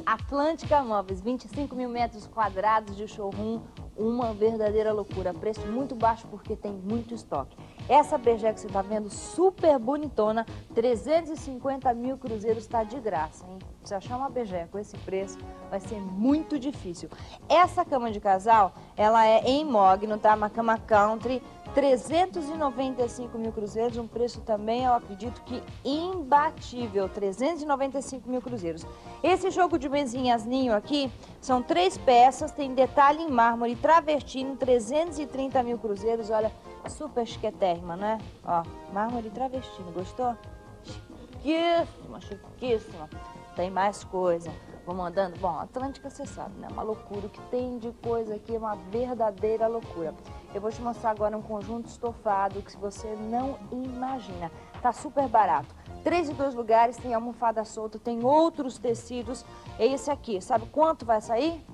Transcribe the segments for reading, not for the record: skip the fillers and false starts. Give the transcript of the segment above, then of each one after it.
Atlântica Móveis, 25 mil metros quadrados de showroom, uma verdadeira loucura. Preço muito baixo porque tem muito estoque. Essa bergé que você está vendo, super bonitona, 350 mil cruzeiros, está de graça, hein? Se achar uma bergé com esse preço, vai ser muito difícil. Essa cama de casal, ela é em mogno, tá? Uma cama country, 395 mil cruzeiros, um preço também, eu acredito que imbatível, 395 mil cruzeiros. Esse jogo de mesinhas ninho aqui, são 3 peças, tem detalhe em mármore, travertino, 330 mil cruzeiros, olha, super chiquetérrima, né? Ó, mármore travertino, gostou? Chiquíssima, chiquíssima. Tem mais coisa. Vamos andando? Bom, Atlântica, você sabe, né? Uma loucura. O que tem de coisa aqui é uma verdadeira loucura. Eu vou te mostrar agora um conjunto estofado que você não imagina. Tá super barato. 3 e 2 lugares, tem almofada solta, tem outros tecidos. É esse aqui. Sabe quanto vai sair?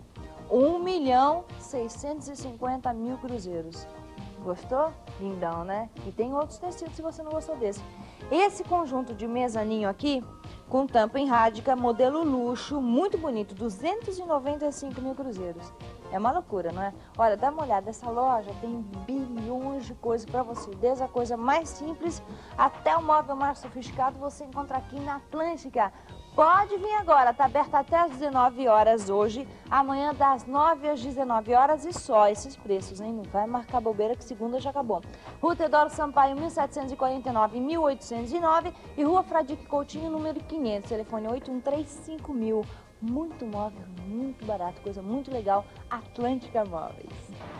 1.650.000 cruzeiros. Gostou? Lindão, né? E tem outros tecidos se você não gostou desse. Esse conjunto de mezaninho aqui, com tampa em rádica, modelo luxo, muito bonito, 295 mil cruzeiros. É uma loucura, não é? Olha, dá uma olhada, essa loja tem bilhões de coisas para você. Desde a coisa mais simples até o móvel mais sofisticado, você encontra aqui na Atlântica. Pode vir agora, tá aberta até às 19 horas hoje, amanhã das 9 às 19 horas e só esses preços, hein? Não vai marcar bobeira que segunda já acabou. Rua Teodoro Sampaio, 1749 e 1809 e Rua Fradique Coutinho, número 500, telefone 8135.000. Muito móvel, muito barato, coisa muito legal, Atlântica Móveis.